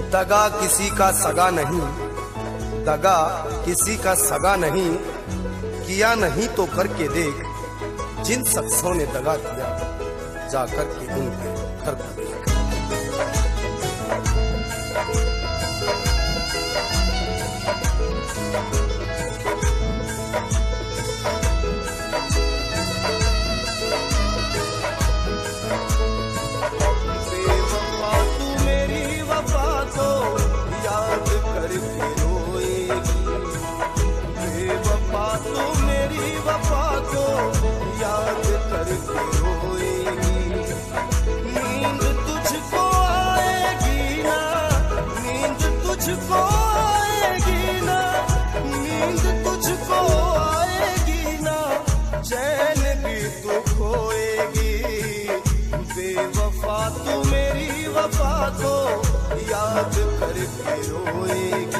दगा किसी का सगा नहीं, दगा किसी का सगा नहीं, किया नहीं तो करके देख, जिन शख्सों ने दगा किया जाकर के उनके घर पर देख। तुझको आएगी ना, नींद तुझको आएगी ना, चैन भी तू खोएगी। बेवफा तू मेरी वफा को याद करके रोएगी।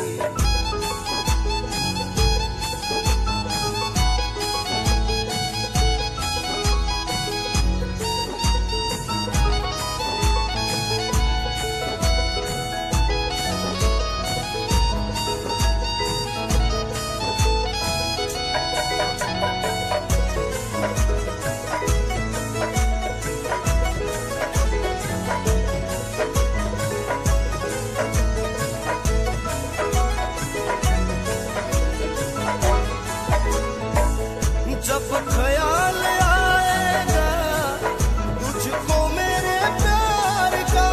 जब ख्याल आएगा तुझको मेरे प्यार का,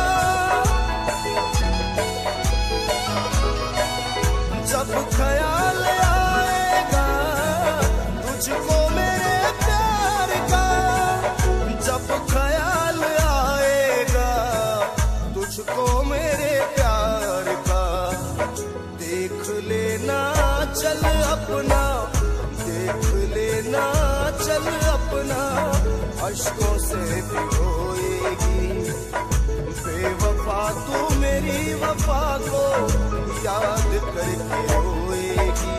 जब ख्याल आएगा तुझको मेरे प्यार का, जब ख्याल आएगा तुझको मेरे प्यार का, देख लेना चल अपना, देख लेना चल अपना, अश्कों से भिगोएगी। बेवफा तू मेरी वफा को याद करके रोएगी।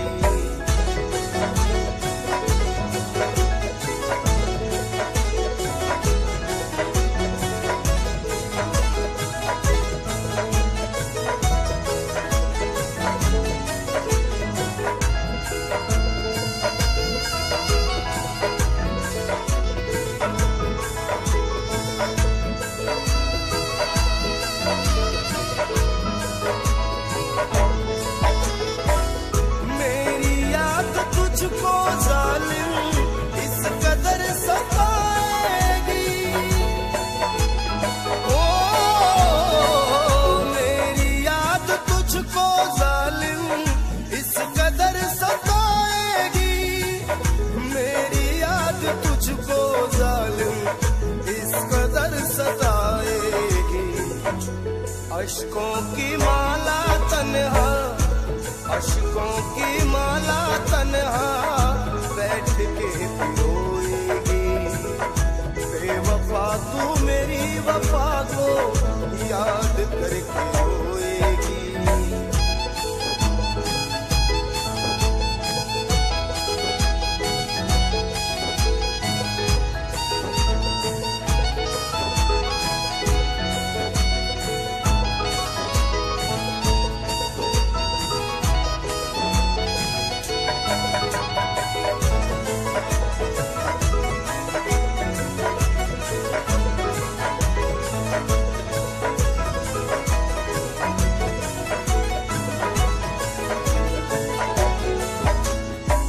तुझको जालिम इस कदर सताएगी, ओ मेरी याद तुझको जालिम इस कदर सताएगी, मेरी याद तुझको जालिम इस कदर सताएगी। अश्कों की माला तन्हा, अश्कों की माला तन्हा बैठ के पिरोएगी। बेवफा तू मेरी वफा को याद करके रोएगी।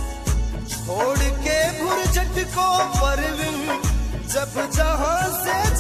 को परवीन जब जहां से